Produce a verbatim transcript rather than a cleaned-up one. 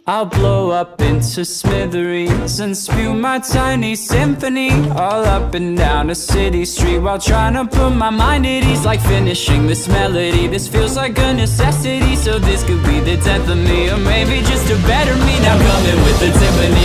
I'll blow up into smithereens and spew my tiny symphony all up and down a city street while trying to put my mind at ease. Like finishing this melody, this feels like a necessity. So this could be the death of me, or maybe just a better me. Now coming with the timpani,